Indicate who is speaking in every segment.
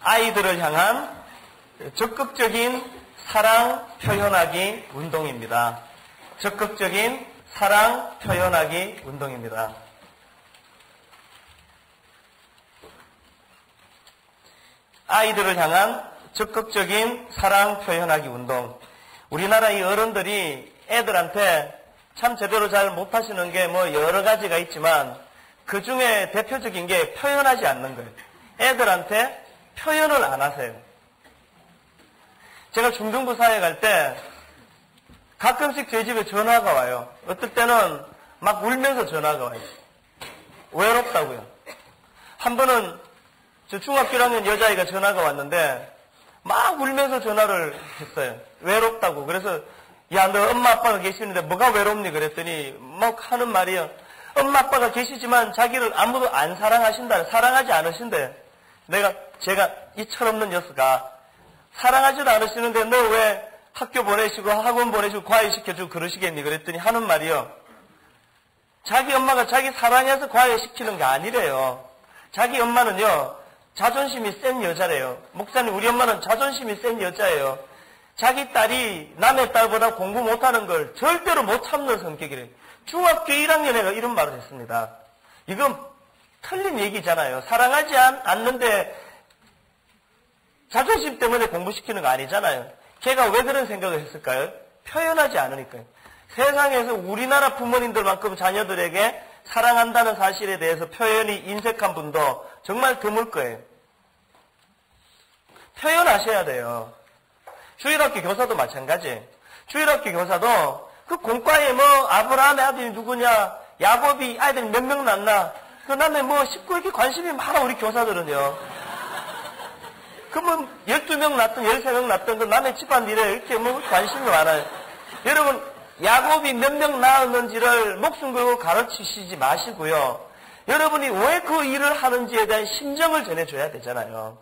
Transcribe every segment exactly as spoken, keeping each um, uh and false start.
Speaker 1: 아이들을 향한 적극적인 사랑 표현하기 운동입니다. 적극적인 사랑 표현하기 운동입니다. 아이들을 향한 적극적인 사랑 표현하기 운동. 우리나라 이 어른들이 애들한테 참 제대로 잘 못하시는 게 뭐 여러 가지가 있지만 그 중에 대표적인 게 표현하지 않는 거예요. 애들한테 표현을 안 하세요. 제가 중등부 사회 갈 때 가끔씩 제 집에 전화가 와요. 어떨 때는 막 울면서 전화가 와요. 외롭다고요. 한 번은 저 중학교 일 학년 여자아이가 전화가 왔는데 막 울면서 전화를 했어요. 외롭다고. 그래서 야, 너 엄마 아빠가 계시는데 뭐가 외롭니? 그랬더니 막 하는 말이요. 엄마 아빠가 계시지만 자기를 아무도 안 사랑하신다. 사랑하지 않으신대. 내가 제가 이 철없는 녀석아 사랑하지도 않으시는데 너 왜 학교 보내시고 학원 보내시고 과외 시켜주고 그러시겠니? 그랬더니 하는 말이요. 자기 엄마가 자기 사랑해서 과외 시키는 게 아니래요. 자기 엄마는요. 자존심이 센 여자래요. 목사님 우리 엄마는 자존심이 센 여자예요. 자기 딸이 남의 딸보다 공부 못하는 걸 절대로 못 참는 성격이래요. 중학교 일 학년에가 이런 말을 했습니다. 이건 틀린 얘기잖아요. 사랑하지 않, 않는데 자존심 때문에 공부시키는 거 아니잖아요. 걔가 왜 그런 생각을 했을까요? 표현하지 않으니까요. 세상에서 우리나라 부모님들만큼 자녀들에게 사랑한다는 사실에 대해서 표현이 인색한 분도 정말 드물 거예요. 표현하셔야 돼요. 주일학교 교사도 마찬가지예요. 주일학교 교사도 그 공과에 뭐 아브라함의 아들이 누구냐, 야곱이 아이들이 몇 명 낳나, 그 다음에 뭐 식구 이렇게 관심이 많아 우리 교사들은요. 그러면 열두 명 낳든 열세 명 낳든 그 남의 집안 일에 이렇게 뭐 관심이 많아요. 여러분 야곱이 몇 명 낳았는지를 목숨 걸고 가르치시지 마시고요. 여러분이 왜 그 일을 하는지에 대한 심정을 전해줘야 되잖아요.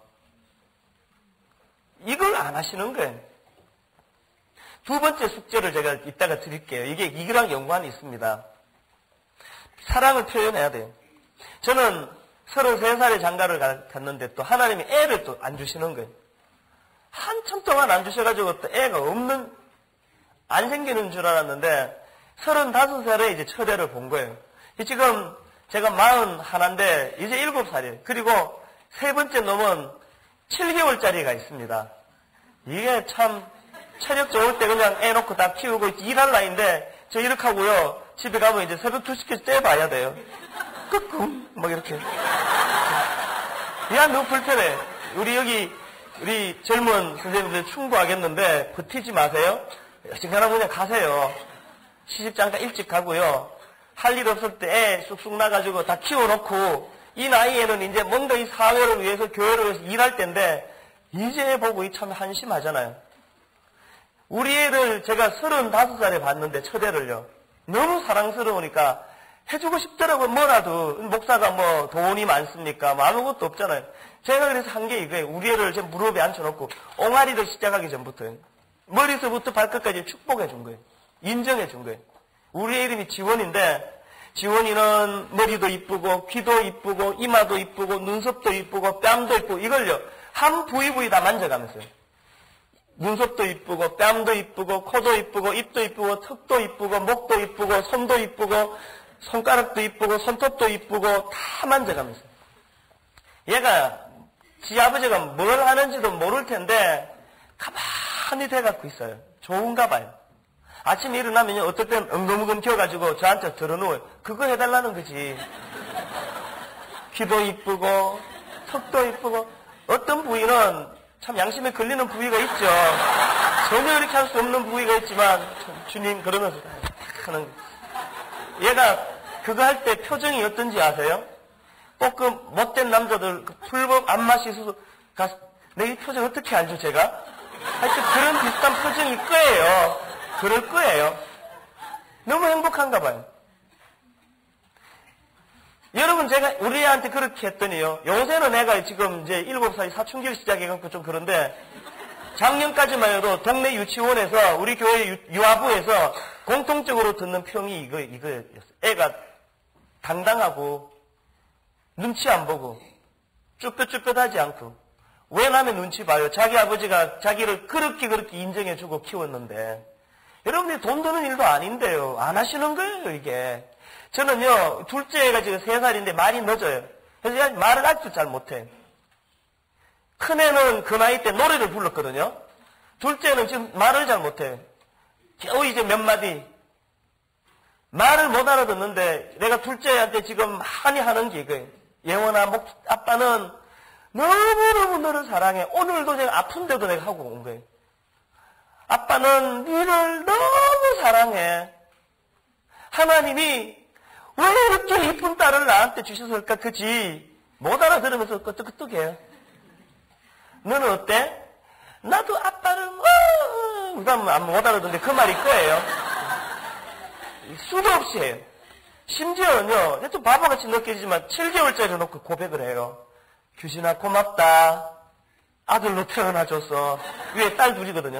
Speaker 1: 이걸 안 하시는 거예요. 두 번째 숙제를 제가 이따가 드릴게요. 이게 이거랑 연관이 있습니다. 사랑을 표현해야 돼요. 저는 서른세 살에 장가를 갔는데 또 하나님이 애를 또 안 주시는 거예요. 한참 동안 안 주셔가지고 또 애가 없는, 안 생기는 줄 알았는데 서른다섯 살에 이제 첫 애를 본 거예요. 지금 제가 마흔 하나인데 이제 일곱 살이에요. 그리고 세 번째 놈은 칠 개월짜리가 있습니다. 이게 참 체력 좋을 때 그냥 애 놓고 다 키우고 일할 나이인데 저 이렇게 하고요. 집에 가면 이제 새벽 두 시까지 떼봐야 돼요. 끄끔 막 이렇게. 야, 너무 불편해. 우리 여기 우리 젊은 선생님들 충고하겠는데 버티지 마세요. 시간하면 그냥 가세요. 시집장가 일찍 가고요. 할 일 없을 때 애 쑥쑥 나가지고 다 키워놓고 이 나이에는 이제 뭔가 이 사회를 위해서 교회를 위해서 일할 때인데 이제 보고 참 한심하잖아요. 우리 애를 제가 서른다섯 살에 봤는데 첫 애를요. 너무 사랑스러우니까 해주고 싶더라고요. 뭐라도. 목사가 뭐 돈이 많습니까? 뭐 아무것도 없잖아요. 제가 그래서 한 게 이거예요. 우리 애를 제 무릎에 앉혀놓고 옹알이를 시작하기 전부터요. 머리서부터 발끝까지 축복해 준 거예요. 인정해 준 거예요. 우리 애 이름이 지원인데 지원이는 머리도 이쁘고 귀도 이쁘고 이마도 이쁘고 눈썹도 이쁘고 뺨도 이쁘고 이걸요. 한 부위 부위 다 만져가면서요. 눈썹도 이쁘고 뺨도 이쁘고 코도 이쁘고 입도 이쁘고 턱도 이쁘고 목도 이쁘고 손도 이쁘고 손가락도 이쁘고 손톱도 이쁘고 다 만져가면서 얘가 지 아버지가 뭘 하는지도 모를 텐데 가만히 대갖고 있어요. 좋은가 봐요. 아침에 일어나면 어떨 땐 엉금엉금 기어가지고 저한테 들어누워요. 그거 해달라는 거지. 귀도 이쁘고 턱도 이쁘고 어떤 부위는 참 양심에 걸리는 부위가 있죠. 전혀 이렇게 할 수 없는 부위가 있지만 주님 그러면서 하는 거예요. 얘가 그거 할 때 표정이 어떤지 아세요? 꼭 그 못된 남자들 그 풀법 안마시 수술 가서 내 이 표정 어떻게 안 줘 제가? 하여튼 그런 비슷한 표정일 거예요. 그럴 거예요. 너무 행복한가 봐요. 여러분 제가 우리 애한테 그렇게 했더니요. 요새는 애가 지금 이제 일곱 살 사춘기를 시작해갖고 좀 그런데 작년까지만 해도 동네 유치원에서 우리 교회 유, 유아부에서 공통적으로 듣는 평이 이거, 이거였어요. 애가 당당하고 눈치 안 보고 쭈뼛쭈뼛하지 않고 왜 남의 눈치 봐요? 자기 아버지가 자기를 그렇게 그렇게 인정해주고 키웠는데. 여러분들이 돈 드는 일도 아닌데요. 안 하시는 거예요, 이게. 저는요, 둘째가 지금 세 살인데 말이 늦어요. 그래서 말을 아직도 잘 못해. 큰애는 그 나이 때 노래를 불렀거든요. 둘째는 지금 말을 잘 못해. 겨우 이제 몇 마디. 말을 못 알아듣는데 내가 둘째한테 지금 많이 하는 게 이거예요. 예원아, 목, 아빠는 너무너무 너를 사랑해. 오늘도 내가 아픈데도 내가 하고 온 거예요. 아빠는 너를 너무 사랑해. 하나님이 왜 이렇게 이쁜 딸을 나한테 주셨을까? 그지? 못 알아들으면서 끄떡끄떡해요. 너는 어때? 나도 아빠를 뭐 그다음 안 못 알아듣는데 그 말이 거예요. 수도 없이 해요. 심지어는요, 좀 바보같이 느껴지지만 칠 개월짜리 놓고 고백을 해요. 규진아 고맙다. 아들로 태어나줘서. 위에 딸 둘이거든요.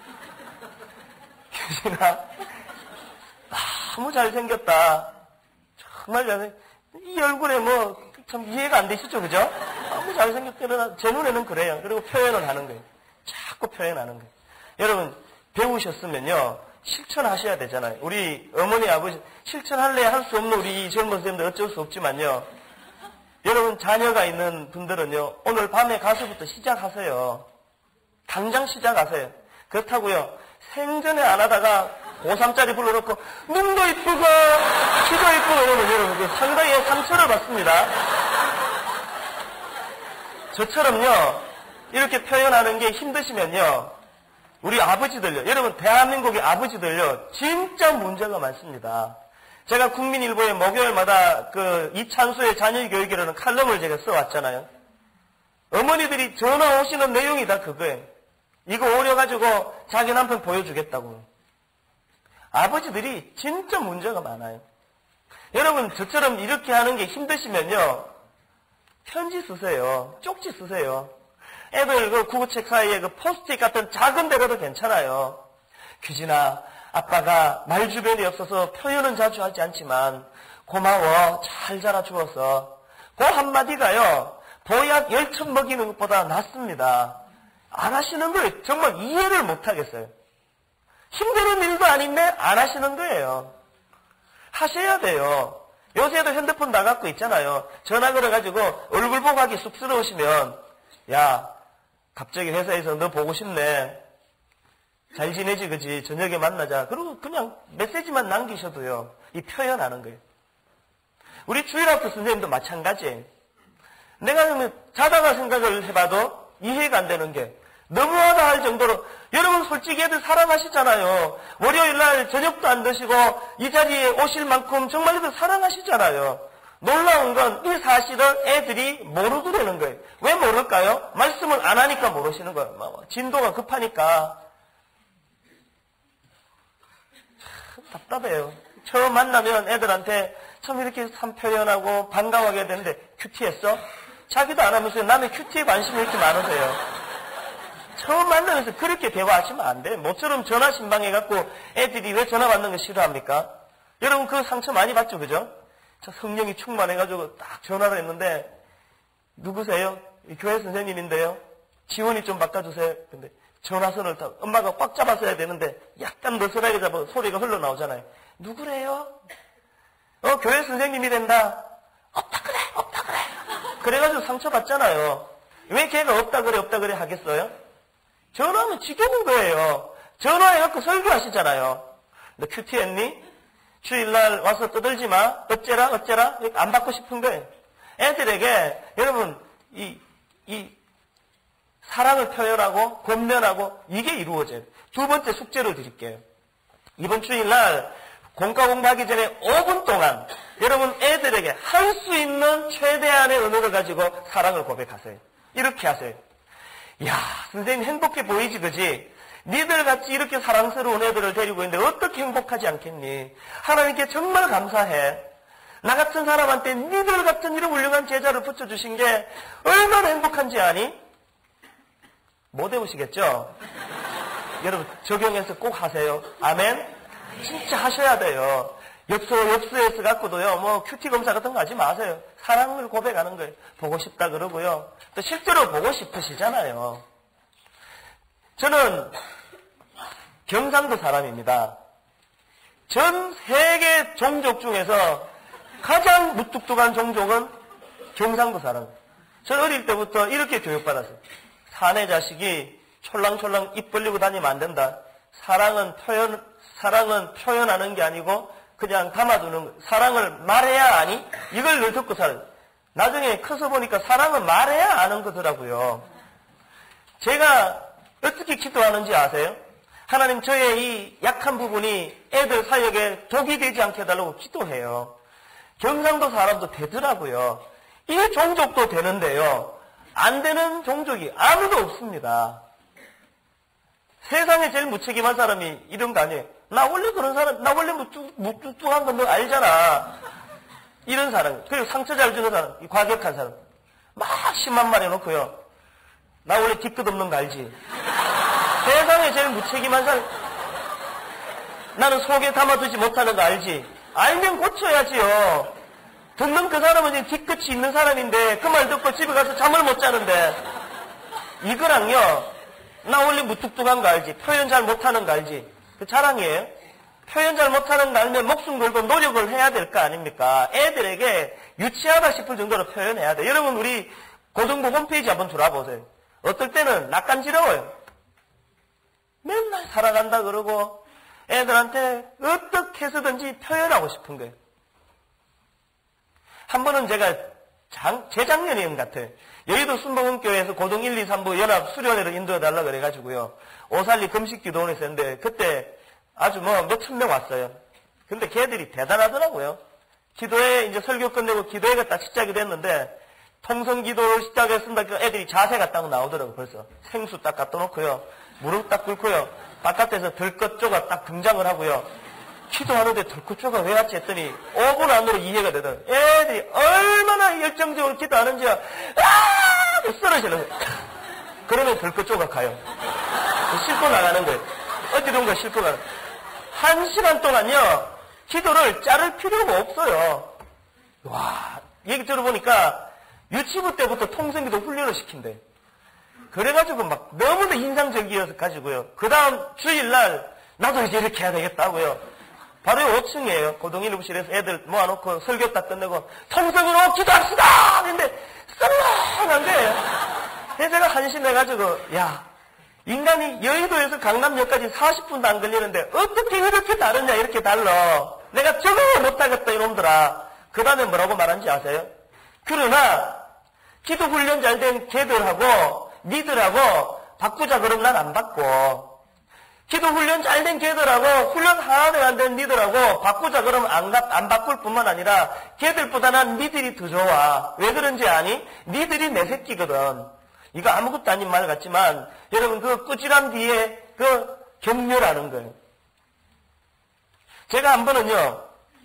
Speaker 1: 규진아 너무 잘생겼다. 정말 잘생겼다. 이 얼굴에 뭐 참 이해가 안 되시죠, 그죠? 너무 잘생겼다. 제 눈에는 그래요. 그리고 표현을 하는 거예요. 자꾸 표현하는 거예요. 여러분 배우셨으면요 실천하셔야 되잖아요. 우리 어머니 아버지 실천할래 할 수 없는 우리 젊은 선생님들 어쩔 수 없지만요. 여러분 자녀가 있는 분들은요 오늘 밤에 가서부터 시작하세요. 당장 시작하세요. 그렇다고요 생전에 안 하다가 고삼짜리 불러놓고 눈도 이쁘고 키도 이쁘고 이러면 여러분 상당히 상처를 받습니다. 저처럼요 이렇게 표현하는 게 힘드시면요 우리 아버지들요 여러분 대한민국의 아버지들요 진짜 문제가 많습니다. 제가 국민일보에 목요일마다 그 이찬수의 자녀교육이라는 칼럼을 제가 써왔잖아요. 어머니들이 전화 오시는 내용이 다 그거예요. 이거 오려가지고 자기 남편 보여주겠다고. 아버지들이 진짜 문제가 많아요. 여러분 저처럼 이렇게 하는 게 힘드시면요 편지 쓰세요. 쪽지 쓰세요. 애들 그 구구책 사이에 그 포스트잇 같은 작은 데라도 괜찮아요. 규진아 아빠가 말 주변이 없어서 표현은 자주 하지 않지만 고마워 잘 자라주어서 그 한마디가요 보약 열천 먹이는 것보다 낫습니다. 안 하시는 거예요. 정말 이해를 못 하겠어요. 힘드는 일도 아닌데 안 하시는 거예요. 하셔야 돼요. 요새도 핸드폰 나갖고 있잖아요. 전화 걸어가지고 얼굴 보고 하기 쑥스러우시면 야 갑자기 회사에서 너 보고 싶네. 잘 지내지 그지? 저녁에 만나자. 그리고 그냥 메시지만 남기셔도요. 이 표현하는 거예요. 우리 주일학교 선생님도 마찬가지예요. 내가 자다가 생각을 해봐도 이해가 안 되는 게 너무하다 할 정도로 여러분 솔직히 애들 사랑하시잖아요. 월요일날 저녁도 안 드시고 이 자리에 오실 만큼 정말 애들 사랑하시잖아요. 놀라운 건 이 사실을 애들이 모르고 되는 거예요. 왜 모를까요? 말씀을 안 하니까 모르시는 거예요. 뭐 진도가 급하니까. 참 답답해요. 처음 만나면 애들한테 참 이렇게 참 표현하고 반가워하게 되는데 큐티했어? 자기도 안 하면서 남의 큐티에 관심이 이렇게 많으세요. 처음 만나면서 그렇게 대화하시면 안 돼. 모처럼 전화 신방해갖고 애들이 왜 전화 받는 거 싫어합니까? 여러분 그 상처 많이 받죠, 그죠? 저 성령이 충만해가지고 딱 전화를 했는데 누구세요? 교회 선생님인데요. 지원이 좀 바꿔주세요. 근데 전화선을 딱 엄마가 꽉 잡았어야 되는데 약간 느슨하게 잡아 소리가 흘러나오잖아요. 누구래요? 어 교회 선생님이 된다. 없다 그래 없다 그래. 그래가지고 상처받잖아요. 왜 걔가 없다 그래 없다 그래 하겠어요? 전화하면 지겨운 거예요. 전화해갖고 설교하시잖아요. 너 큐티 했니? 주일날 와서 떠들지 마. 어째라 어째라 안 받고 싶은 거예요. 애들에게 여러분 이, 이 사랑을 표현하고 권면하고 이게 이루어져요. 두 번째 숙제를 드릴게요. 이번 주일날 공과 공부하기 전에 오 분 동안 여러분 애들에게 할 수 있는 최대한의 언어를 가지고 사랑을 고백하세요. 이렇게 하세요. 야 선생님 행복해 보이지 그지? 니들 같이 이렇게 사랑스러운 애들을 데리고 있는데 어떻게 행복하지 않겠니? 하나님께 정말 감사해. 나 같은 사람한테 니들 같은 이런 훌륭한 제자를 붙여주신 게 얼마나 행복한지 아니? 못 해보시겠죠? 여러분 적용해서 꼭 하세요. 아멘? 진짜 하셔야 돼요. 엽서, 엽서에서 갖고도요, 뭐, 큐티 검사 같은 거 하지 마세요. 사랑을 고백하는 거예요. 보고 싶다 그러고요. 또 실제로 보고 싶으시잖아요. 저는 경상도 사람입니다. 전 세계 종족 중에서 가장 무뚝뚝한 종족은 경상도 사람. 저는 어릴 때부터 이렇게 교육받았어요. 사내 자식이 촐랑촐랑 입 벌리고 다니면 안 된다. 사랑은 표현, 사랑은 표현하는 게 아니고 그냥 담아두는, 사랑을 말해야 아니? 이걸 늘 듣고 살아요. 나중에 커서 보니까 사랑은 말해야 아는 거더라고요. 제가 어떻게 기도하는지 아세요? 하나님, 저의 이 약한 부분이 애들 사역에 독이 되지 않게 해달라고 기도해요. 경상도 사람도 되더라고요. 이 종족도 되는데요. 안 되는 종족이 아무도 없습니다. 세상에 제일 무책임한 사람이 이런 거 아니에요. 나 원래 그런 사람, 나 원래 무뚝뚝한 건 너 알잖아. 이런 사람. 그리고 상처 잘 주는 사람, 이 과격한 사람. 막 십만 말 해놓고요. 나 원래 뒤끝 없는 거 알지? 세상에 제일 무책임한 사람. 나는 속에 담아두지 못하는 거 알지? 알면 고쳐야지요. 듣는 그 사람은 이제 뒤끝이 있는 사람인데 그 말 듣고 집에 가서 잠을 못 자는데 이거랑요. 나 원래 무뚝뚝한 거 알지? 표현 잘 못하는 거 알지? 그 자랑이에요. 표현 잘 못하는 거 알면 목숨 걸고 노력을 해야 될 거 아닙니까? 애들에게 유치하다 싶을 정도로 표현해야 돼. 여러분 우리 고등부 홈페이지 한번 들어보세요. 어떨 때는 낯간지러워요. 맨날 살아간다 그러고 애들한테 어떻게 해서든지 표현하고 싶은 거예요. 한 번은 제가 장, 재작년인 것 같아요. 여의도 순복음교회에서 고등 일, 이, 삼부 연합 수련회를 인도해달라고 그래가지고요. 오살리 금식기도원에 있었는데 그때 아주 뭐 몇천 명 왔어요. 근데 걔들이 대단하더라고요. 기도회 이제 설교 끝내고 기도회가 딱 시작이 됐는데 통성기도를 시작했습니다. 그 애들이 자세가 딱 나오더라고요. 벌써 생수 딱 갖다 놓고요. 무릎 딱 꿇고요. 바깥에서 들것조가 딱 등장을 하고요. 기도하는데 들꽃조가 왜 왔지 했더니 오 분 안으로 이해가 되더라고요. 애들이 얼마나 열정적으로 기도하는지요. 아! 쓰러지는 거예요. 그러면 들꽃조가 가요. 싣고 나가는 거예요. 어디론가 싣고 가는 거예요. 한 시간 동안요. 기도를 자를 필요가 없어요. 와, 얘기 들어보니까 유치부 때부터 통성기도 훈련을 시킨대. 그래가지고 막 너무나 인상적이어서 가지고요. 그 다음 주일날 나도 이제 이렇게 해야 되겠다고요. 바로 오 층이에요. 고등 일부실에서 애들 모아놓고 설교 딱 끝내고 통성으로 기도합시다! 근데 썰렁한데 제가 한심해가지고 야 인간이 여의도에서 강남역까지 사십 분도 안 걸리는데 어떻게 이렇게 다르냐 이렇게 달라. 내가 적응을 못하겠다 이놈들아. 그 다음에 뭐라고 말한지 아세요? 그러나 기도 훈련 잘 된 걔들하고 니들하고 바꾸자 그러면 난 안 바꿔. 기도 훈련 잘 된 걔들하고 훈련 하나도 안 된 니들하고 바꾸자 그러면 안, 안 바꿀 뿐만 아니라 걔들보다 난 니들이 더 좋아. 왜 그런지 아니? 니들이 내 새끼거든. 이거 아무것도 아닌 말 같지만 여러분 그 꾸지람 뒤에 그 격려라는 거예요. 제가 한 번은요.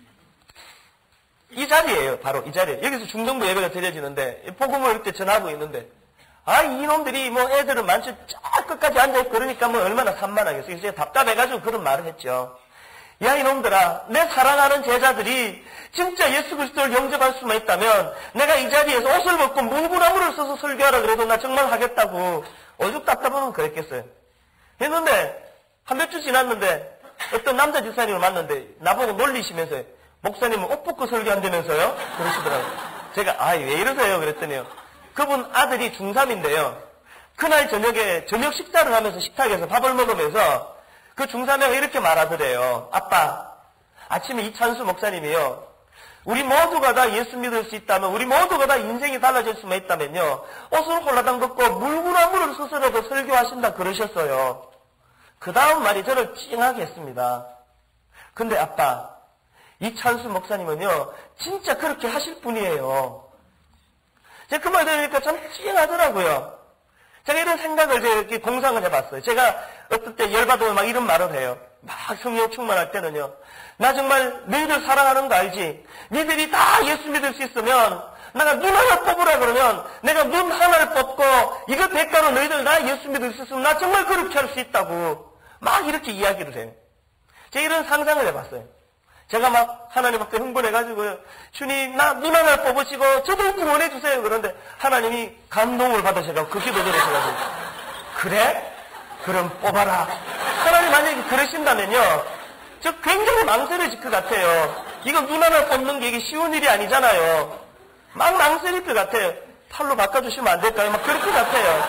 Speaker 1: 이 자리예요. 바로 이 자리에. 여기서 중정부 예배가 드려지는데 복음을 이렇게 전하고 있는데 아 이놈들이 뭐 애들은 많죠. 저 끝까지 앉아있고 그러니까 뭐 얼마나 산만하겠어요. 제가 답답해가지고 그런 말을 했죠. 야 이놈들아 내 사랑하는 제자들이 진짜 예수 그리스도를 영접할 수만 있다면 내가 이 자리에서 옷을 벗고 물구나무를 써서 설교하라 그래도 나 정말 하겠다고 오죽 답답하면 그랬겠어요. 했는데 한 몇 주 지났는데 어떤 남자 집사님을 만났는데 나보고 놀리시면서 목사님은 옷 벗고 설교한다면서요? 그러시더라고요. 제가 아 왜 이러세요? 그랬더니요. 그분 아들이 중삼인데요. 그날 저녁에 저녁 식사를 하면서 식탁에서 밥을 먹으면서 그 중삼이가 이렇게 말하더래요. 아빠, 아침에 이찬수 목사님이요. 우리 모두가 다 예수 믿을 수 있다면, 우리 모두가 다 인생이 달라질 수만 있다면요. 옷을 홀라당 벗고 물구나무를 스스로도 설교하신다 그러셨어요. 그 다음 말이 저를 찡하게 했습니다. 근데 아빠, 이찬수 목사님은요. 진짜 그렇게 하실 분이에요. 제가 그 말 들으니까 참 찡하더라고요. 제가 이런 생각을 제가 이렇게 공상을 해봤어요. 제가 어떨 때 열받으면 막 이런 말을 해요. 막 성령 충만할 때는요. 나 정말 너희들 사랑하는 거 알지? 너희들이 다 예수 믿을 수 있으면 내가 눈 하나 뽑으라 그러면 내가 눈 하나를 뽑고 이거 대가로 너희들 나 예수 믿을 수 있으면 나 정말 그렇게 할 수 있다고 막 이렇게 이야기를 해요. 제가 이런 상상을 해봤어요. 제가 막 하나님 앞에 흥분해가지고요. 주님, 나 눈 하나를 뽑으시고 저도 구원해주세요. 그런데 하나님이 감동을 받으셔가지고 그 기도 들으셔가지고 그래? 그럼 뽑아라. 하나님 만약에 그러신다면요. 저 굉장히 망설여질 것 같아요. 이거 눈 하나 뽑는 게 이게 쉬운 일이 아니잖아요. 막 망설일 것 같아요. 팔로 바꿔주시면 안 될까요? 막 그럴 것 같아요.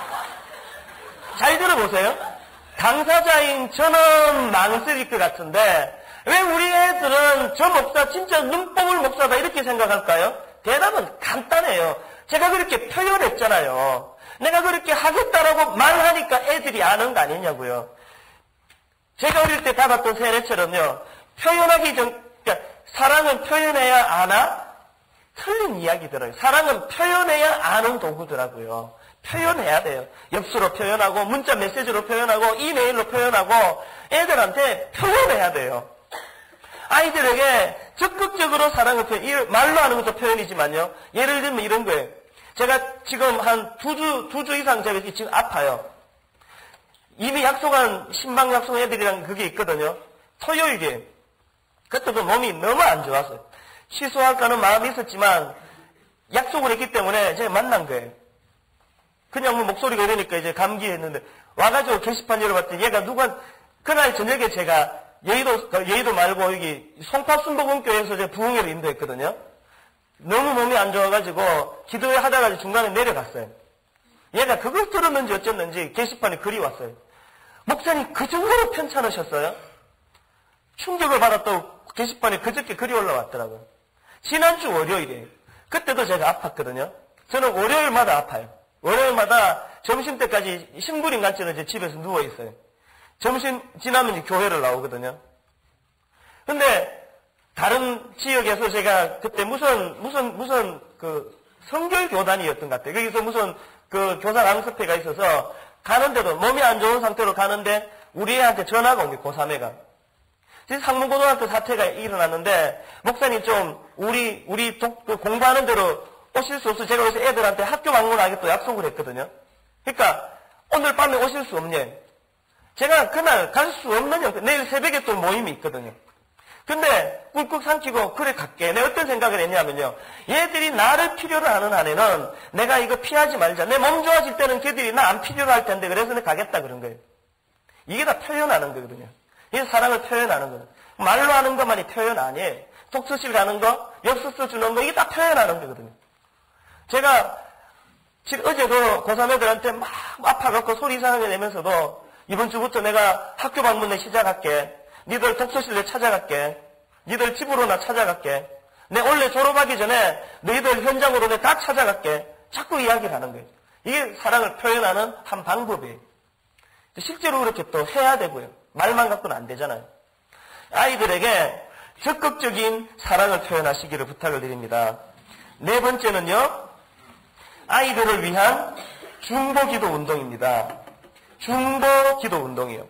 Speaker 1: 잘 들어보세요. 당사자인 저는 망설일 것 같은데 왜 우리 애들은 저 목사 진짜 눈 뽑을 목사다 이렇게 생각할까요? 대답은 간단해요. 제가 그렇게 표현했잖아요. 내가 그렇게 하겠다라고 말하니까 애들이 아는 거 아니냐고요. 제가 어릴 때 받았던 세례처럼요. 표현하기 전, 그러니까 사랑은 표현해야 아나? 틀린 이야기더라고요. 사랑은 표현해야 아는 도구더라고요. 표현해야 돼요. 엽수로 표현하고 문자 메시지로 표현하고 이메일로 표현하고 애들한테 표현해야 돼요. 아이들에게 적극적으로 사랑을 표현, 말로 하는 것도 표현이지만요. 예를 들면 이런 거예요. 제가 지금 한 두 주, 두 주 이상 제가 지금 아파요. 이미 약속한, 신방 약속 애들이랑 그게 있거든요. 토요일에. 그때도 몸이 너무 안 좋았어요. 취소할까는 마음이 있었지만 약속을 했기 때문에 제가 만난 거예요. 그냥 뭐 목소리가 이러니까 이제 감기했는데 와가지고 게시판 열어봤더니 얘가 누가 그날 저녁에 제가 여의도 여의도 말고 여기 송파순복음교회에서 제가 부흥회를 인도했거든요. 너무 몸이 안 좋아가지고 기도회 하다가 중간에 내려갔어요. 얘가 그걸 들었는지 어쨌는지 게시판에 글이 왔어요. 목사님 그 정도로 편찮으셨어요? 충격을 받았다고 게시판에 그저께 글이 올라왔더라고요. 지난주 월요일에 그때도 제가 아팠거든요. 저는 월요일마다 아파요. 월요일마다 점심때까지 신부인간처럼 제 집에서 누워있어요. 점심 지나면 이제 교회를 나오거든요. 근데 다른 지역에서 제가 그때 무슨 무슨 무슨 그 성결교단이었던 것 같아요. 거기서 무슨 그 교사 강습회가 있어서 가는데도 몸이 안 좋은 상태로 가는데 우리 애한테 전화가 온 게 고삼 애가. 상문고등학교 사태가 일어났는데 목사님 좀 우리 우리 독, 그 공부하는 대로 오실 수 없어. 제가 그래서 애들한테 학교 방문하겠다고 약속을 했거든요. 그러니까 오늘 밤에 오실 수 없냐. 제가 그날 갈 수 없는 형 내일 새벽에 또 모임이 있거든요. 근데 꿀꺽 삼키고 그래 갈게. 내가 어떤 생각을 했냐면요. 얘들이 나를 필요로 하는 한에는 내가 이거 피하지 말자. 내 몸 좋아질 때는 걔들이 나 안 필요로 할 텐데 그래서 내가 가겠다 그런 거예요. 이게 다 표현하는 거거든요. 이게 사랑을 표현하는 거예요. 말로 하는 것만이 표현 아니에요. 독서실 가는 거, 엽서 주는 거 이게 다 표현하는 거거든요. 제가 지금 어제도 고삼 애들한테 막 아파갖고 소리 이상하게 내면서도 이번 주부터 내가 학교 방문 내 시작할게. 니들 독서실에 찾아갈게. 니들 집으로 나 찾아갈게. 내 원래 졸업하기 전에 너희들 현장으로 내 다 찾아갈게. 자꾸 이야기를 하는 거예요. 이게 사랑을 표현하는 한 방법이에요. 실제로 그렇게 또 해야 되고요. 말만 갖고는 안 되잖아요. 아이들에게 적극적인 사랑을 표현하시기를 부탁을 드립니다. 네 번째는요. 아이들을 위한 중보기도 운동입니다. 중보기도 운동이요.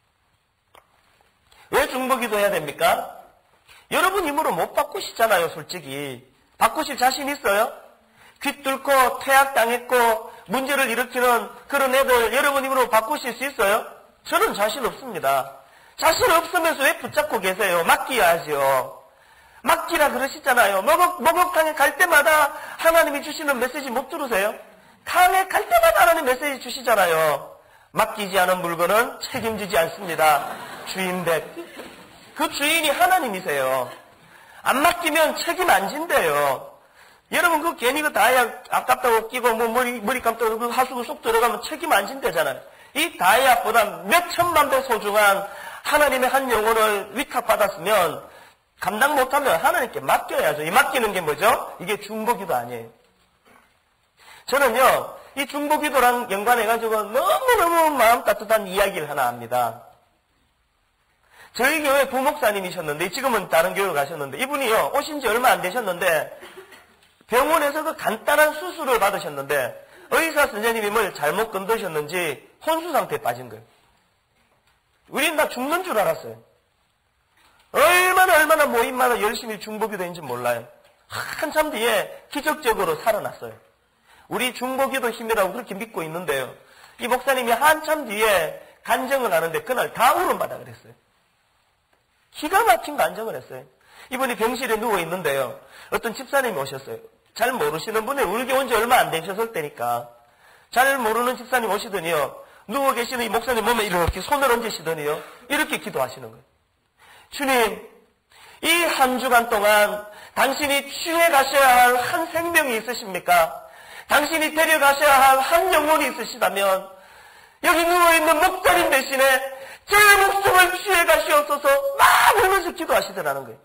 Speaker 1: 왜 중보기도 해야 됩니까? 여러분 힘으로 못 바꾸시잖아요, 솔직히. 바꾸실 자신 있어요? 귀 뚫고 퇴학당했고 문제를 일으키는 그런 애들 여러분 힘으로 바꾸실 수 있어요? 저는 자신 없습니다. 자신 없으면서 왜 붙잡고 계세요? 맡기야죠. 맡기라 그러시잖아요. 목욕, 목욕탕에 갈 때마다 하나님이 주시는 메시지 못 들으세요? 강에 갈 때마다 하나님 메시지 주시잖아요. 맡기지 않은 물건은 책임지지 않습니다. 주인 백. 그 주인이 하나님이세요. 안 맡기면 책임 안 진대요. 여러분 그 괜히 그 다이아 아깝다고 끼고 뭐 머리, 머리 감다고 그 하수구 쏙 들어가면 책임 안 진대잖아요. 이 다이아보다 몇 천만 배 소중한 하나님의 한 영혼을 위탁받았으면 감당 못하면 하나님께 맡겨야죠. 이 맡기는 게 뭐죠? 이게 중보기도 아니에요. 저는요, 이 중보기도랑 연관해가지고 너무너무 마음 따뜻한 이야기를 하나 합니다. 저희 교회 부목사님이셨는데, 지금은 다른 교회로 가셨는데, 이분이요, 오신 지 얼마 안 되셨는데, 병원에서 그 간단한 수술을 받으셨는데, 의사 선생님이 뭘 잘못 건드셨는지 혼수 상태에 빠진 거예요. 우린 다 죽는 줄 알았어요. 얼마나 얼마나 모임마다 열심히 중보기도 했는지 몰라요. 한참 뒤에 기적적으로 살아났어요. 우리 중보기도 힘이라고 그렇게 믿고 있는데요. 이 목사님이 한참 뒤에 간증을 하는데 그날 다 울음받아 그랬어요. 기가 막힌 간증을 했어요. 이분이 병실에 누워 있는데요. 어떤 집사님이 오셨어요. 잘 모르시는 분이 울게 온 지 얼마 안 되셨을 때니까. 잘 모르는 집사님 오시더니요. 누워 계시는 이 목사님 몸에 이렇게 손을 얹으시더니요. 이렇게 기도하시는 거예요. 주님, 이 한 주간 동안 당신이 취해 가셔야 할 한 생명이 있으십니까? 당신이 데려가셔야 할 한 영혼이 있으시다면 여기 누워있는 목사님 대신에 제 목숨을 취해 가시옵소서 막 울면서 기도하시더라는 거예요.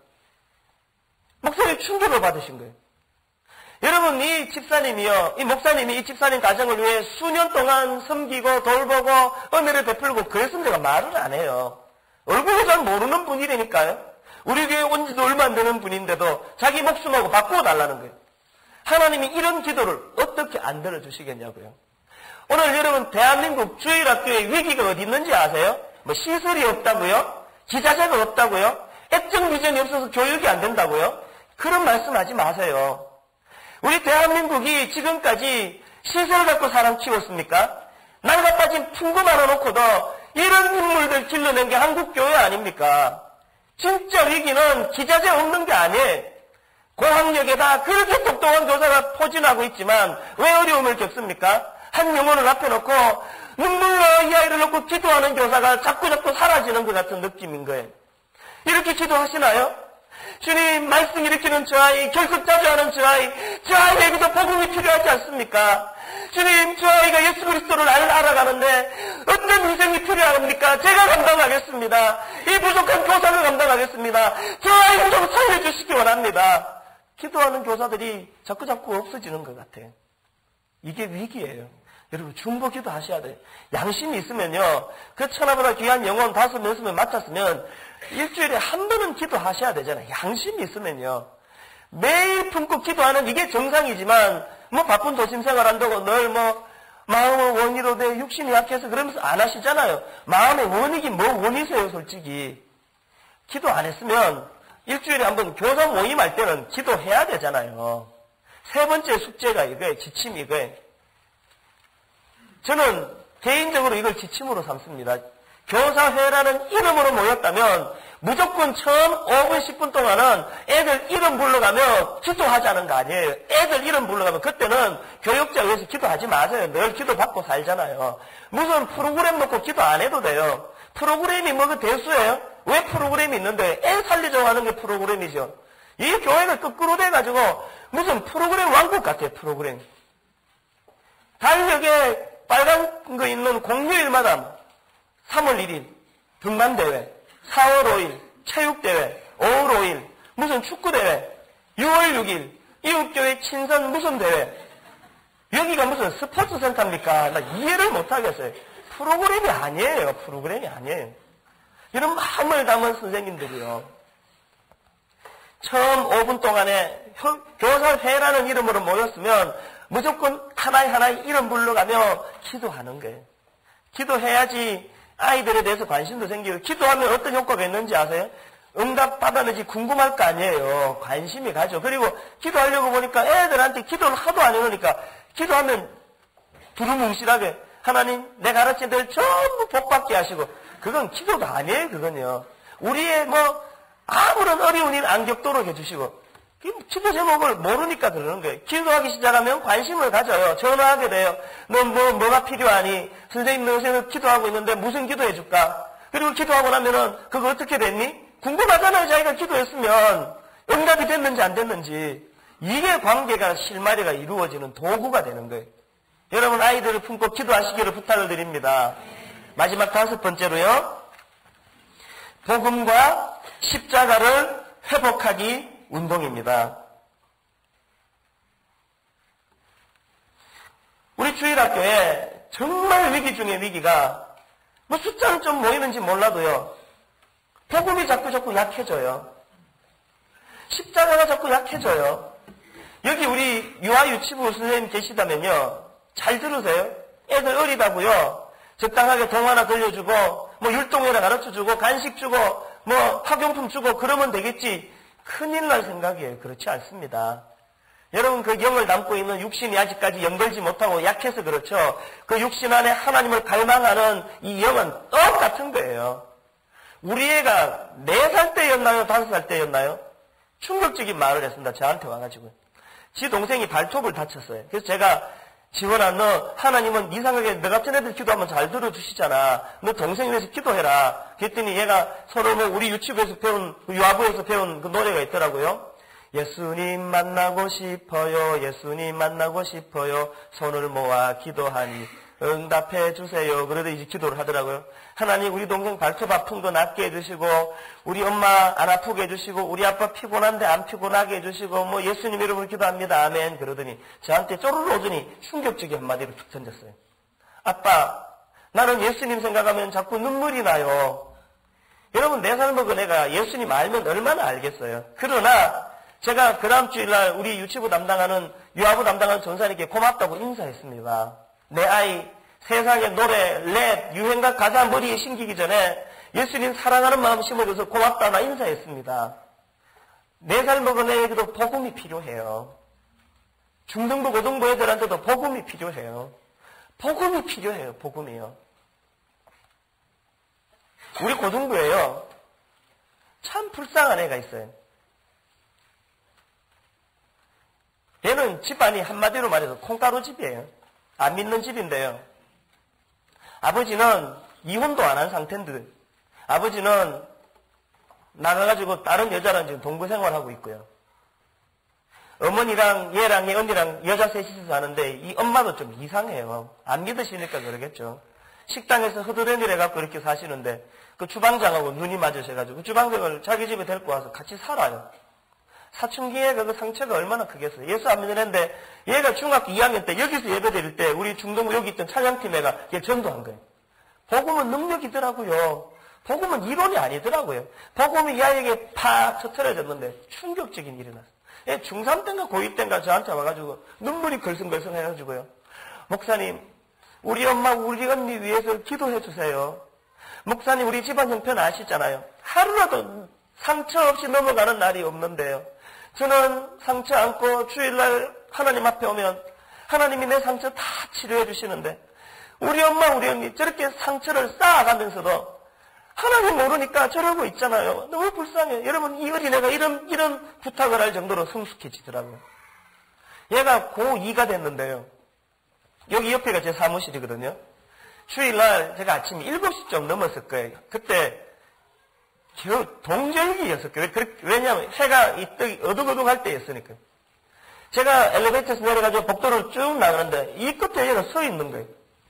Speaker 1: 목사님이 충격을 받으신 거예요. 여러분, 이 집사님이요, 이 목사님이 이 집사님 가정을 위해 수년 동안 섬기고 돌보고 은혜를 베풀고 그랬으면 제가 말을 안 해요. 얼굴을 잘 모르는 분이라니까요. 우리 교회 온 지도 얼마 안 되는 분인데도 자기 목숨하고 바꾸어 달라는 거예요. 하나님이 이런 기도를 어떻게 안 들어주시겠냐고요. 오늘 여러분, 대한민국 주일학교에 위기가 어디 있는지 아세요? 뭐 시설이 없다고요? 기자재가 없다고요? 액정 비전이 없어서 교육이 안 된다고요? 그런 말씀하지 마세요. 우리 대한민국이 지금까지 시설 갖고 사람 키웠습니까? 날가 빠진 풍금 하나 놓고도 이런 인물들 길러낸 게 한국교회 아닙니까? 진짜 위기는 기자재 없는 게 아니에요. 고학력에다 그렇게 똑똑한 교사가 포진하고 있지만 왜 어려움을 겪습니까? 한 영혼을 앞에 놓고 눈물로 이 아이를 놓고 기도하는 교사가 자꾸 자꾸 사라지는 것 같은 느낌인 거예요. 이렇게 기도하시나요? 주님, 말씀 일으키는 저 아이, 결석 자주 하는 저 아이, 저 아이에게도 복음이 필요하지 않습니까? 주님, 저 아이가 예수 그리스도를 알아가는데 어떤 희생이 필요합니까? 제가 감당하겠습니다. 이 부족한 교사를 감당하겠습니다. 저 아이를 좀 살려주시기 원합니다. 기도하는 교사들이 자꾸 자꾸 없어지는 것 같아요. 이게 위기예요. 여러분, 중보 기도하셔야 돼요. 양심이 있으면요, 그 천하보다 귀한 영혼 다섯 명쯤을 맡았으면 일주일에 한 번은 기도하셔야 되잖아요. 양심이 있으면요. 매일 품고 기도하는 이게 정상이지만 뭐 바쁜 도심생활 한다고 늘 뭐 마음의 원이로 돼 육신이 약해서 그러면서 안 하시잖아요. 마음의 원이긴 뭐 원이세요, 솔직히. 기도 안 했으면 일주일에 한 번 교사 모임할 때는 기도해야 되잖아요. 세 번째 숙제가 이거예요. 지침이 이거예요. 저는 개인적으로 이걸 지침으로 삼습니다. 교사회라는 이름으로 모였다면 무조건 처음 오 분, 십 분 동안은 애들 이름 불러가며 기도하자는 거 아니에요. 애들 이름 불러가면 그때는 교육자 위해서 기도하지 마세요. 늘 기도받고 살잖아요. 무슨 프로그램 놓고 기도 안 해도 돼요. 프로그램이 뭐가 대수예요? 왜 프로그램이 있는데 애 살리자고 하는 게 프로그램이죠. 이 교회가 거꾸로 돼가지고 무슨 프로그램 왕국 같아요. 프로그램. 달력에 빨간 거 있는 공휴일마다 삼월 일일 등반대회, 사월 오일 체육대회, 오월 오일 무슨 축구대회, 유월 육일 이웃교회 친선 무슨 대회. 여기가 무슨 스포츠센터입니까? 나 이해를 못하겠어요. 프로그램이 아니에요. 프로그램이 아니에요. 이런 마음을 담은 선생님들이요. 처음 오 분 동안에 교사회라는 이름으로 모였으면 무조건 하나의 하나의 이름 불러가며 기도하는 거예요. 기도해야지 아이들에 대해서 관심도 생기고, 기도하면 어떤 효과가 있는지 아세요? 응답 받았는지 궁금할 거 아니에요. 관심이 가죠. 그리고 기도하려고 보니까 애들한테 기도를 하도 안 해놓으니까 기도하면 두루뭉실하게 하나님 내 가르친 들 전부 복받게 하시고, 그건 기도가 아니에요. 그건요. 우리의 뭐 아무런 어려운 일 안 겪도록 해주시고, 기도 제목을 모르니까 그러는 거예요. 기도하기 시작하면 관심을 가져요. 전화하게 돼요. 너 뭐, 뭐가 필요하니? 선생님, 너 요새 기도하고 있는데 무슨 기도해 줄까? 그리고 기도하고 나면은 그거 어떻게 됐니? 궁금하잖아요. 자기가 기도했으면 응답이 됐는지 안 됐는지. 이게 관계가 실마리가 이루어지는 도구가 되는 거예요. 여러분, 아이들을 품고 기도하시기를 부탁을 드립니다. 마지막 다섯 번째로요. 복음과 십자가를 회복하기 운동입니다. 우리 주일학교에 정말 위기 중에 위기가, 뭐 숫자는 좀 모이는지 몰라도요, 복음이 자꾸 자꾸 약해져요. 십자가가 자꾸 약해져요. 여기 우리 유아 유치부 선생님 계시다면요, 잘 들으세요. 애들 어리다고요, 적당하게 동 하나 돌려주고 뭐 율동회나 가르쳐주고 간식 주고 뭐 학용품 주고 그러면 되겠지. 큰일 날 생각이에요. 그렇지 않습니다. 여러분, 그 영을 담고 있는 육신이 아직까지 연결지 못하고 약해서 그렇죠. 그 육신 안에 하나님을 갈망하는 이 영은 떡 같은 거예요. 우리 애가 네 살 때였나요? 다섯 살 때였나요? 충격적인 말을 했습니다. 저한테 와가지고. 지 동생이 발톱을 다쳤어요. 그래서 제가 지원아, 너 하나님은 이상하게 너 같은 애들 기도하면 잘 들어주시잖아. 너 동생 위해서 기도해라. 그랬더니 얘가 서로 뭐 우리 유치부에서 배운, 유아부에서 배운 그 노래가 있더라고요. 예수님 만나고 싶어요. 예수님 만나고 싶어요. 손을 모아 기도하니 응답해 주세요. 그러다 이제 기도를 하더라고요. 하나님 우리 동생 발톱 아픈 거 낫게 해주시고 우리 엄마 안 아프게 해주시고 우리 아빠 피곤한데 안 피곤하게 해주시고 뭐 예수님 이름으로 기도합니다. 아멘. 그러더니 저한테 쪼르르 오더니 충격적인 한마디를 툭 던졌어요. 아빠, 나는 예수님 생각하면 자꾸 눈물이 나요. 여러분 네 살 먹은 애가 예수님 알면 얼마나 알겠어요. 그러나 제가 그 다음 주일날 우리 유치부 담당하는 유아부 담당하는 전사님께 고맙다고 인사했습니다. 내 아이 세상에 노래, 랩, 유행가 가사 머리에 심기기 전에 예수님 사랑하는 마음 심어줘서 고맙다 나 인사했습니다. 네 살 먹은 애에게도 복음이 필요해요. 중등부, 고등부 애들한테도 복음이 필요해요. 복음이 필요해요. 복음이요. 우리 고등부에요. 참 불쌍한 애가 있어요. 얘는 집안이 한마디로 말해서 콩가루 집이에요. 안 믿는 집인데요. 아버지는 이혼도 안 한 상태인데 아버지는 나가가지고 다른 여자랑 지금 동거 생활하고 있고요. 어머니랑 얘랑 얘 언니랑 여자 셋이서 사는데 이 엄마도 좀 이상해요. 안 믿으시니까 그러겠죠. 식당에서 허드렛일 해갖고 이렇게 사시는데 그 주방장하고 눈이 맞으셔가지고 그 주방장을 자기 집에 데리고 와서 같이 살아요. 사춘기에 그 상처가 얼마나 크겠어요. 예수 안 믿는 애인데 얘가 중학교 이 학년 때 여기서 예배 드릴 때 우리 중동부 여기 있던 찬양팀 애가 얘 전도한 거예요. 복음은 능력이더라고요. 복음은 이론이 아니더라고요. 복음이 이 아이에게 팍 터트려졌는데 충격적인 일이 났어요. 얘 중삼 때인가 고이 때인가 저한테 와가지고 눈물이 걸성걸성 해가지고요. 목사님, 우리 엄마 우리 언니 위해서 기도해 주세요. 목사님 우리 집안 형편 아시잖아요. 하루라도 상처 없이 넘어가는 날이 없는데요. 저는 상처 안고 주일날 하나님 앞에 오면 하나님이 내 상처 다 치료해 주시는데 우리 엄마 우리 언니 저렇게 상처를 쌓아가면서도 하나님 모르니까 저러고 있잖아요. 너무 불쌍해요. 여러분 이 어린애가 이런 이런 부탁을 할 정도로 성숙해지더라고요. 얘가 고이가 됐는데요. 여기 옆에가 제 사무실이거든요. 주일날 제가 아침 일곱 시쯤 넘었을 거예요. 그때 저 동절기였었어요. 왜냐하면 해가 이때기 어둑어둑할 때였으니까. 제가 엘리베이터에서 내려가지고 복도를 쭉 나가는데 이 끝에 얘가 서 있는 거예요.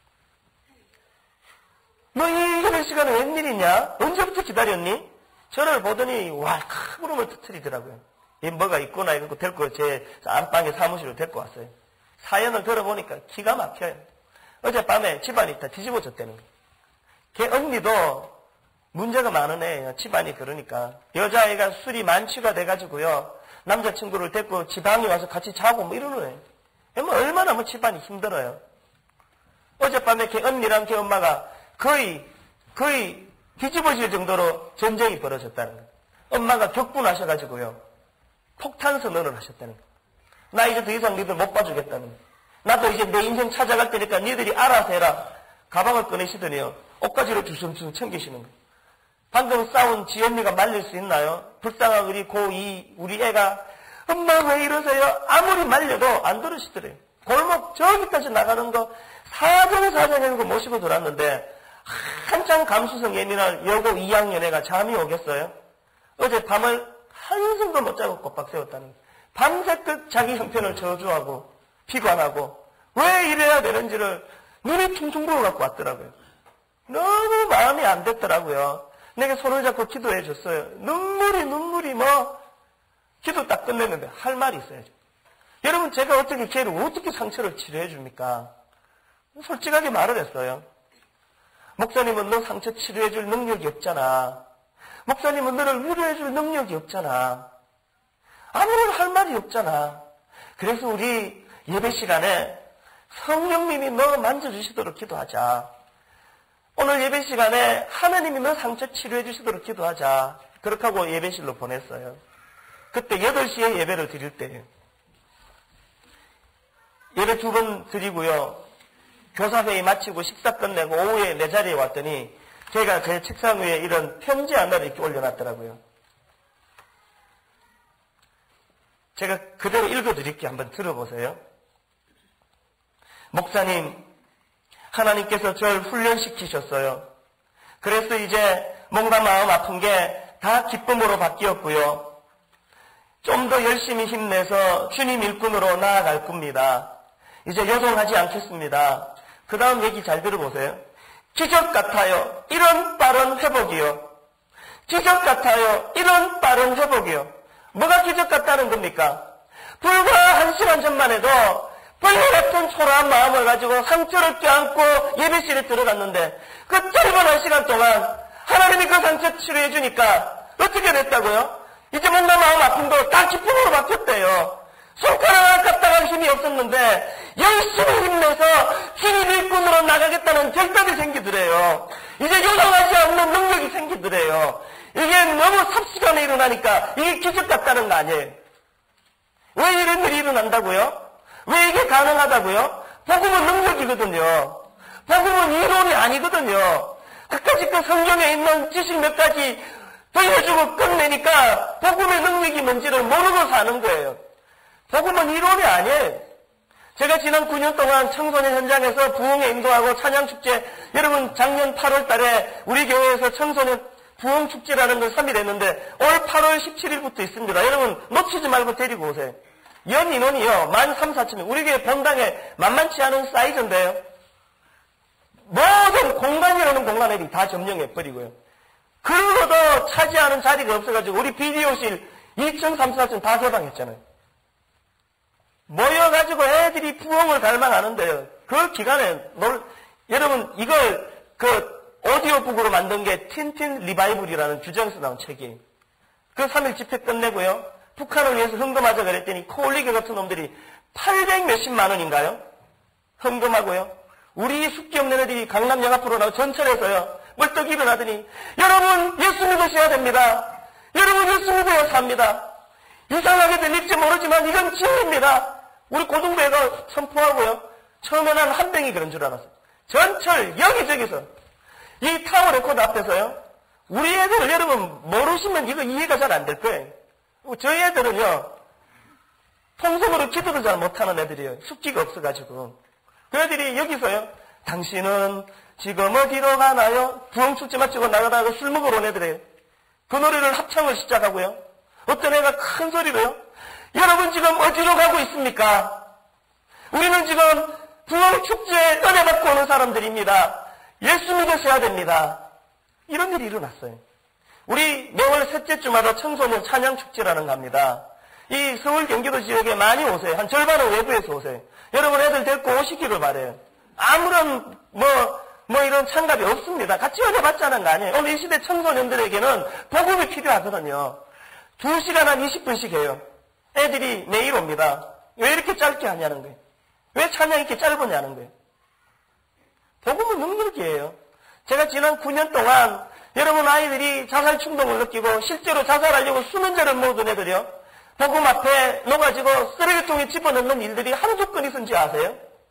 Speaker 1: 너 이런 시간에 웬일이냐? 언제부터 기다렸니? 저를 보더니 와, 큰 울음을 터뜨리더라고요. 이 뭐가 있구나 이러고 데리고 제 안방에 사무실로 데리고 왔어요. 사연을 들어보니까 기가 막혀요. 어젯밤에 집안이 다 뒤집어졌다는 거예요. 걔 언니도 문제가 많은 애예요. 집안이 그러니까. 여자애가 술이 만취가 돼가지고요. 남자친구를 데리고 지방에 와서 같이 자고 뭐 이러는 애예요. 뭐 얼마나 뭐 집안이 힘들어요. 어젯밤에 걔 언니랑 걔 엄마가 거의, 거의 뒤집어질 정도로 전쟁이 벌어졌다는 거예요. 엄마가 격분하셔가지고요. 폭탄 선언을 하셨다는 거예요. 나 이제 더 이상 니들 못 봐주겠다는 거예요. 나도 이제 내 인생 찾아갈 테니까 니들이 알아서 해라. 가방을 꺼내시더니요. 옷가지로 주섬주섬 챙기시는 거예요. 방금 싸운 지 언니가 말릴 수 있나요? 불쌍한 우리 고이, 우리 애가 엄마 왜 이러세요? 아무리 말려도 안 들으시더래요. 골목 저기까지 나가는 거 사정 사정 해놓고 모시고 돌았는데 한참 감수성 예민한 여고 이 학년 애가 잠이 오겠어요? 어제 밤을 한숨도 못 자고 꼬박 세웠다는 거예요. 밤새껏 자기 형편을 저주하고 비관하고 왜 이래야 되는지를 눈이 퉁퉁 부어갖고 왔더라고요. 너무 마음이 안 됐더라고요. 내게 손을 잡고 기도해 줬어요. 눈물이 눈물이 뭐 기도 딱 끝냈는데 할 말이 있어야죠. 여러분 제가 어떻게 걔를 어떻게 상처를 치료해 줍니까? 솔직하게 말을 했어요. 목사님은 너 상처 치료해 줄 능력이 없잖아. 목사님은 너를 위로해 줄 능력이 없잖아. 아무런 할 말이 없잖아. 그래서 우리 예배 시간에 성령님이 너 만져주시도록 기도하자. 오늘 예배 시간에 하나님이 너 상처 치료해 주시도록 기도하자. 그렇게 하고 예배실로 보냈어요. 그때 여덟 시에 예배를 드릴 때예요. 예배 두 번 드리고요. 교사회의 마치고 식사 끝내고 오후에 내 자리에 왔더니 제가 제 책상 위에 이런 편지 하나를 이렇게 올려놨더라고요. 제가 그대로 읽어드릴게요. 한번 들어보세요. 목사님, 하나님께서 저를 훈련시키셨어요. 그래서 이제 뭔가 마음 아픈 게 다 기쁨으로 바뀌었고요. 좀 더 열심히 힘내서 주님 일꾼으로 나아갈 겁니다. 이제 요동하지 않겠습니다. 그 다음 얘기 잘 들어보세요. 기적 같아요. 이런 빠른 회복이요. 기적 같아요. 이런 빠른 회복이요. 뭐가 기적 같다는 겁니까? 불과 한 시간 전만 해도 벌레 같은 초라한 마음을 가지고 상처를 껴안고 예배실에 들어갔는데 그 짧은 한 시간 동안 하나님이 그 상처 치료해 주니까 어떻게 됐다고요? 이제 뭔가 마음 아픔도 다 기쁨으로 바뀌었대요. 손가락 하나 까딱할 힘이 없었는데 열심히 힘내서 주님 일꾼으로 나가겠다는 결단이 생기더래요. 이제 요동하지 않는 능력이 생기더래요. 이게 너무 삽시간에 일어나니까 이게 기적 같다는 거 아니에요. 왜 이런 일이 일어난다고요? 왜 이게 가능하다고요? 복음은 능력이거든요. 복음은 이론이 아니거든요. 그까짓 그 성경에 있는 지식 몇 가지 들려주고 끝내니까 복음의 능력이 뭔지를 모르고 사는 거예요. 복음은 이론이 아니에요. 제가 지난 구 년 동안 청소년 현장에서 부흥에 인도하고 찬양축제, 여러분 작년 팔월 달에 우리 교회에서 청소년 부흥축제라는 걸 삼 일 했는데 올 팔월 십칠일부터 있습니다. 여러분 놓치지 말고 데리고 오세요. 연 인원이요. 만 삼, 사천 명. 우리 교회 본당에 만만치 않은 사이즈인데요. 모든 공간이라는 공간들이 다 점령해버리고요. 그러고도 차지하는 자리가 없어가지고 우리 비디오실 이 층, 삼 층, 사 층 다 개방했잖아요. 모여가지고 애들이 부흥을 갈망하는데요. 그 기간에 놀, 여러분 이걸 그 오디오북으로 만든 게 틴틴 리바이블이라는 주정에서 나온 책이에요. 그 삼 일 집회 끝내고요. 북한을 위해서 헌금하자 그랬더니 코올리게 같은 놈들이 팔백 몇십만 원인가요? 헌금하고요. 우리 숙기 없는 애들이 강남 역 앞으로 나와 전철에서요. 멀떡 일어나더니 여러분 예수 믿으셔야 됩니다. 여러분 예수 믿어야 삽니다. 이상하게 들릴지 모르지만 이건 진리입니다. 우리 고등부회가 선포하고요. 처음에는 한, 한 병이 그런 줄 알았어요. 전철 여기저기서 이 타워 레코드 앞에서요. 우리 애들을 여러분 모르시면 이거 이해가 잘 안 될 거예요. 저희 애들은요. 통성으로 기도를 잘 못하는 애들이에요. 숙기가 없어가지고. 그 애들이 여기서요. 당신은 지금 어디로 가나요? 부흥축제 마치고 나가다가 술 먹으러 온 애들이에요. 그 노래를 합창을 시작하고요. 어떤 애가 큰 소리로요. 여러분 지금 어디로 가고 있습니까? 우리는 지금 부흥축제에 은혜 받고 오는 사람들입니다. 예수 믿으셔야 됩니다. 이런 일이 일어났어요. 우리 매월 셋째 주마다 청소년 찬양축제라는 거 합니다. 이 서울 경기도 지역에 많이 오세요. 한 절반은 외부에서 오세요. 여러분 애들 데리고 오시기를 바래요. 아무런 뭐, 뭐 이런 참갑이 없습니다. 같이 은혜 받자는 거 아니에요. 오늘 이 시대 청소년들에게는 복음이 필요하거든요. 두 시간 한 이십 분씩 해요. 애들이 매일 옵니다. 왜 이렇게 짧게 하냐는 거예요. 왜 찬양이 이렇게 짧으냐는 거예요. 복음은 능력이에요. 제가 지난 구 년 동안 여러분 아이들이 자살 충동을 느끼고 실제로 자살하려고 수면제를 먹은 애들이요. 복음 앞에 놓아지고 쓰레기통에 집어넣는 일들이 하루 건 있은지 아세요?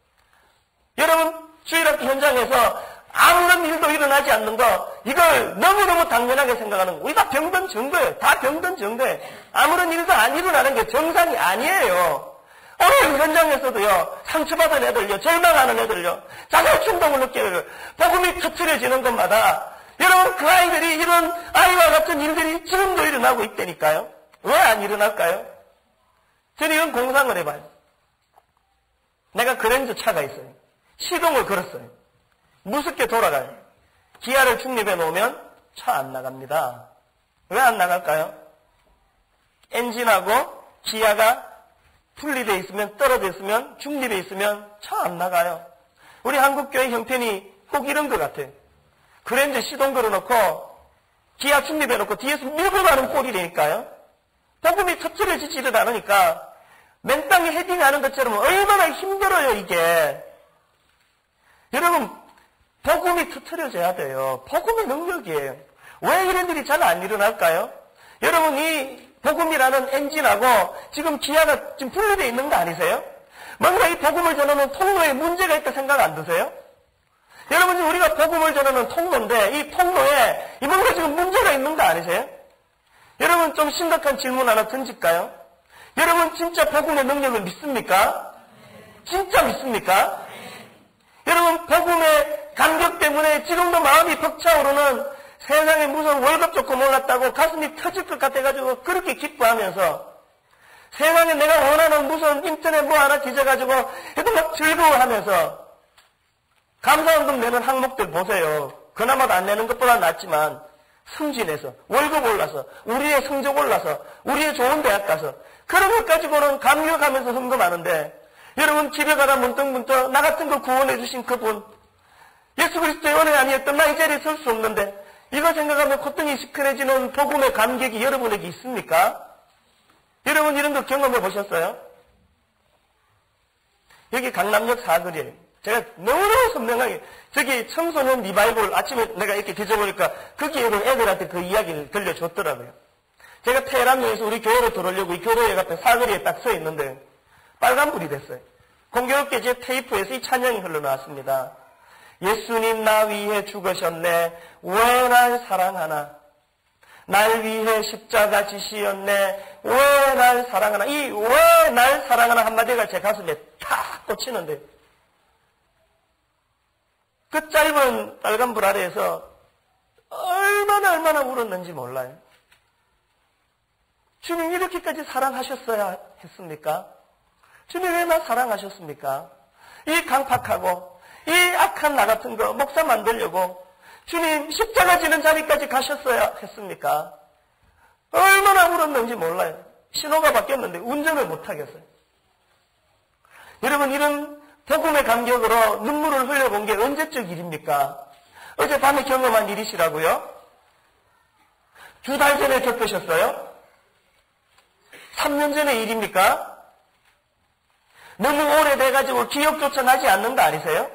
Speaker 1: 여러분 주일학교 현장에서 아무런 일도 일어나지 않는 거 이걸 너무너무 당연하게 생각하는 거. 우리 다 병든 증거예요. 다 병든 증거예요. 아무런 일도 안 일어나는 게 정상이 아니에요. 오늘 현장에서도요. 상처받은 애들요. 절망하는 애들요. 자살 충동을 느껴요. 복음이 터트려지는 것마다 여러분 그 아이들이 이런 아이와 같은 일들이 지금도 일어나고 있다니까요. 왜 안 일어날까요? 저는 이런 공상을 해봐요. 내가 그랜저 차가 있어요. 시동을 걸었어요. 무섭게 돌아가요. 기아를 중립해 놓으면 차 안 나갑니다. 왜 안 나갈까요? 엔진하고 기아가 분리되어 있으면, 떨어져 있으면, 중립에 있으면 차 안 나가요. 우리 한국교회 형편이 꼭 이런 것 같아요. 그랜저 시동 걸어놓고 기아 중립해 놓고 뒤에서 밀고 가는 꼴이라니까요. 복음이 터트려지지를 않으니까 맨땅에 헤딩하는 것처럼 얼마나 힘들어요 이게. 여러분 복음이 터트려져야 돼요. 복음의 능력이에요. 왜 이런 일이 잘 안 일어날까요? 여러분 이 복음이라는 엔진하고 지금 기아가 지금 분리되어 있는 거 아니세요? 뭔가 이 복음을 전하는 통로에 문제가 있다 생각 안 드세요? 여러분, 지금 우리가 복음을 전하는 통로인데 이 통로에 이 뭔가 지금 문제가 있는 거 아니세요? 여러분, 좀 심각한 질문 하나 던질까요? 여러분, 진짜 복음의 능력을 믿습니까? 진짜 믿습니까? 여러분, 복음의 감격 때문에 지금도 마음이 벅차오르는 세상에 무슨 월급 조금 올랐다고 가슴이 터질 것 같아가지고 그렇게 기뻐하면서 세상에 내가 원하는 무슨 인터넷 뭐 하나 뒤져가지고 이렇게 막 즐거워하면서 감사원금 내는 항목들 보세요. 그나마도 안 내는 것보다 낫지만 승진해서 월급 올라서 우리의 성적 올라서 우리의 좋은 대학 가서 그런 것 가지고는 감격하면서 헌금하는데 여러분 집에 가다 문득문득 나 같은 거 구원해 주신 그분 예수 그리스도의 은혜 아니었던 나 이 자리에 설 수 없는데 이거 생각하면 콧등이 시큰해지는 복음의 감격이 여러분에게 있습니까? 여러분 이런 거 경험해 보셨어요? 여기 강남역 사거리에 제가 너무너무 선명하게 저기 청소년 리바이벌 아침에 내가 이렇게 뒤져보니까 거기에도 애들한테 그 이야기를 들려줬더라고요. 제가 테헤란역에서 우리 교회로 들어오려고 이 교회역 앞에 사거리에 딱 서 있는데 빨간불이 됐어요. 공교롭게 제 테이프에서 이 찬양이 흘러나왔습니다. 예수님 나 위해 죽으셨네 왜 날 사랑하나 날 위해 십자가 지시었네 왜 날 사랑하나 이 왜 날 사랑하나 한마디가 제 가슴에 탁 꽂히는데 그 짧은 빨간불 아래에서 얼마나 얼마나 울었는지 몰라요. 주님 이렇게까지 사랑하셨어야 했습니까? 주님 왜 나 사랑하셨습니까? 이 강팍하고 이 악한 나 같은 거 목사 만들려고 주님 십자가 지는 자리까지 가셨어야 했습니까? 얼마나 울었는지 몰라요. 신호가 바뀌었는데 운전을 못하겠어요. 여러분 이런 복음의 감격으로 눈물을 흘려본 게 언제적 일입니까? 어젯밤에 경험한 일이시라고요? 두 달 전에 겪으셨어요? 삼 년 전의 일입니까? 너무 오래돼가지고 기억조차 나지 않는 거 아니세요?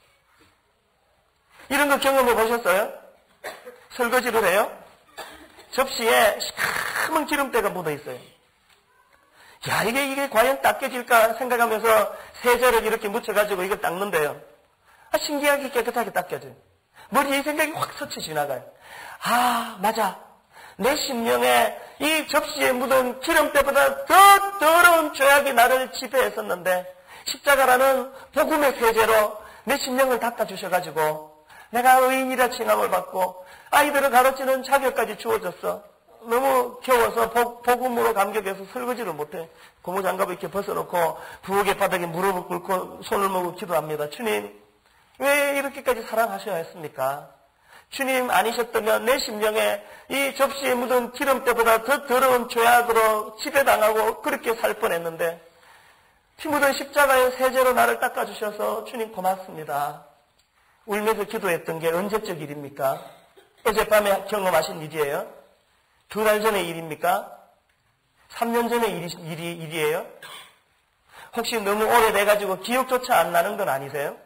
Speaker 1: 이런 거 경험해 보셨어요? 설거지를 해요? 접시에 시커먼 기름때가 묻어 있어요. 야, 이게, 이게 과연 닦여질까 생각하면서 세제를 이렇게 묻혀가지고 이걸 닦는데요. 아, 신기하게 깨끗하게 닦여져요. 머리에 이 생각이 확 스쳐 지나가요. 아, 맞아. 내 심령에 이 접시에 묻은 기름때보다 더 더러운 죄악이 나를 지배했었는데 십자가라는 복음의 세제로 내 심령을 닦아주셔가지고 내가 의인이라 칭함을 받고 아이들을 가르치는 자격까지 주어졌어. 너무 겨워서 복, 복음으로 감격해서 설거지를 못해. 고무장갑을 이렇게 벗어놓고 부엌의 바닥에 무릎을 꿇고 손을 모으고 기도합니다. 주님, 왜 이렇게까지 사랑하셔야 했습니까? 주님 아니셨다면 내 심령에 이 접시에 묻은 기름때보다 더 더러운 죄악으로 지배당하고 그렇게 살 뻔했는데 피 묻은 십자가의 세제로 나를 닦아주셔서 주님 고맙습니다. 울면서 기도했던 게 언제적 일입니까? 어젯밤에 경험하신 일이에요? 두 달 전의 일입니까? 삼 년 전의 일이, 일이, 일이에요? 혹시 너무 오래돼가지고 기억조차 안 나는 건 아니세요?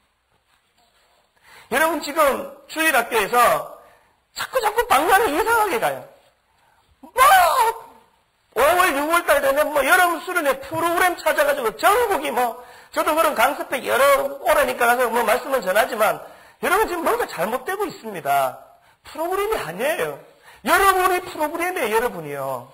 Speaker 1: 여러분 지금 주일학교에서 자꾸 자꾸 방향이 이상하게 가요. 뭐 오월 유월달 되면 뭐 여름 수련회 프로그램 찾아가지고 전국이 뭐 저도 그런 강습회 여러 오래니까 가서 뭐 말씀을 전하지만 여러분 지금 뭔가 잘못되고 있습니다. 프로그램이 아니에요. 여러분이 프로그램이에요. 여러분이요.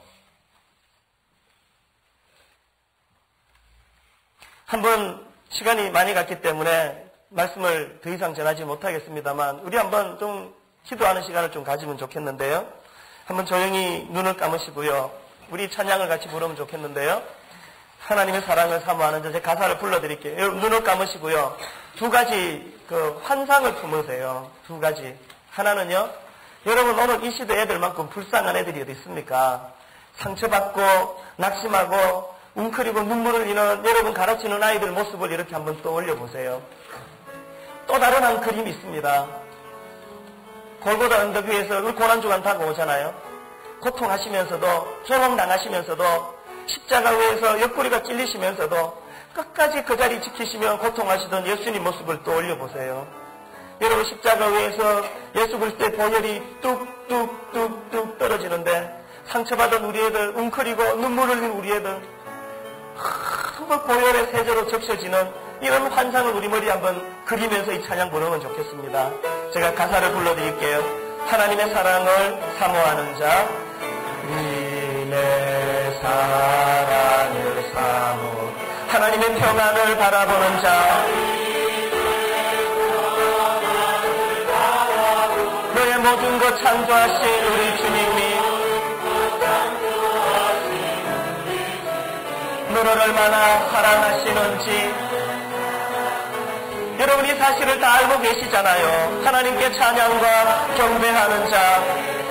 Speaker 1: 한번 시간이 많이 갔기 때문에 말씀을 더 이상 전하지 못하겠습니다만 우리 한번 좀 기도하는 시간을 좀 가지면 좋겠는데요. 한번 조용히 눈을 감으시고요. 우리 찬양을 같이 부르면 좋겠는데요. 하나님의 사랑을 사모하는 자, 제 가사를 불러드릴게요. 여러분 눈을 감으시고요. 두 가지 그 환상을 품으세요. 두 가지. 하나는요. 여러분 오늘 이 시대 애들만큼 불쌍한 애들이 어디 있습니까? 상처받고 낙심하고 웅크리고 눈물을 흘리는 여러분 가르치는 아이들 모습을 이렇게 한번 떠올려 보세요. 또 다른 한 그림이 있습니다. 골고다 언덕 위에서 고난주간 타고 오잖아요. 고통하시면서도 조롱당하시면서도 십자가 위에서 옆구리가 찔리시면서도 끝까지 그 자리 지키시며 고통하시던 예수님 모습을 떠올려 보세요. 여러분 십자가 위에서 예수 그리스도의 보혈이 뚝뚝뚝뚝 떨어지는데 상처받은 우리 애들, 웅크리고 눈물 흘린 우리 애들, 한번 보혈의 세제로 적셔지는 이런 환상을 우리 머리에 한번 그리면서 이 찬양 부르면 좋겠습니다. 제가 가사를 불러드릴게요. 하나님의 사랑을 사모하는 자, 내 사랑을 사모, 하나님의 평안을 바라보는 자, 너의 모든 것 창조하신 우리 주님이 너를 얼마나 사랑하시는지 여러분 이 사실을 다 알고 계시잖아요. 하나님께 찬양과 경배하는 자,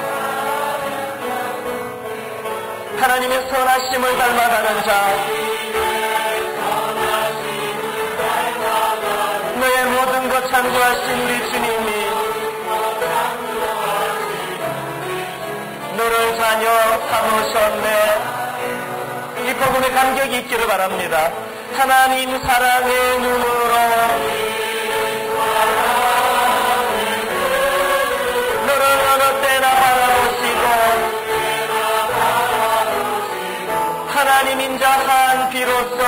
Speaker 1: 하나님의 선하심을 닮아가는 자, 너의 모든 것 창조하신 우리 주님이 너를 자녀 삼으셨네. 이 복음에 감격이 있기를 바랍니다. 하나님 사랑의 눈으로 너를 어느 때나 바라보시고 하나님 인자한 비로소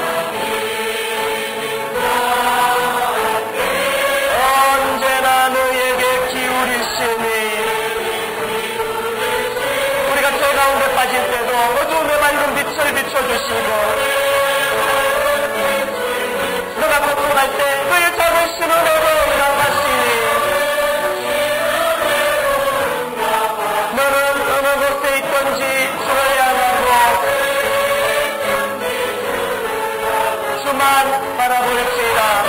Speaker 1: 언제나 너에게 기울이시니 우리가 죄 가운데 빠질 때도 어두움에 밝은 빛을 비춰주시고 너가 고통할 때 너의 작으신 은혜로 응답하시니 너는 어느 곳에 있든지 주를 향하고 주만 바라볼지라.